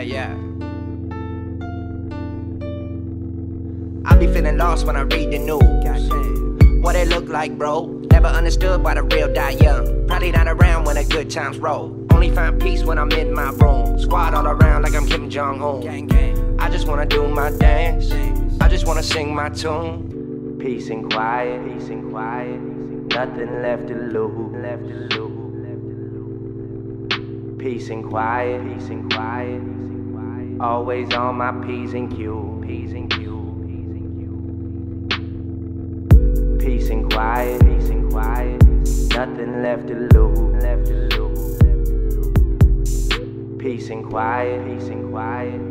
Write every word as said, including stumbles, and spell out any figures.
Yeah, yeah. I be feeling lost when I read the news. What it look like, bro? Never understood why the real die young. Probably not around when the good times roll. Only find peace when I'm in my room. Squad all around like I'm Kim Jong-un. I just wanna do my dance. I just wanna sing my tune. Peace and quiet, peace and quiet. Nothing left to lose, left to lose. Peace and quiet, peace and quiet. Always on my P's and Q's, P's and Q's. Peace and quiet, peace and quiet. Nothing left to lose, left to lose. Peace and quiet, peace and quiet.